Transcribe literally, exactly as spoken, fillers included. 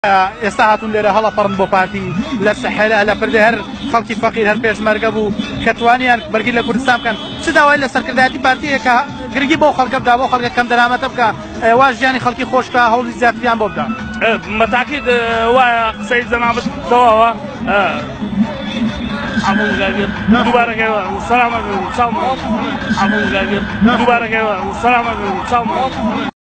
ئێستا هاتوون لێرە هەڵە پەڕن بۆ پارتی لە سەحێلە لە پردە هەر خەڵکی فەقیر هەر پێشمەرگە بوو کە توانیان بەرگی لە کوردستان بکەن چ داوای لە سەرکردایەتی پارتیەکە گرنگی بۆ خەڵکە بدا بۆ خەڵکە کەم دەرامەتە بکە وا ژیانی خەڵکی خۆش بکە هەوڵی زیاتریان بۆ بدە مەتاکید وایە قسەی جەنابەت تەواوە عمو زاجر دوباره که سلام علیکم سلام عمو زاجر دوباره که سلام علیکم سلام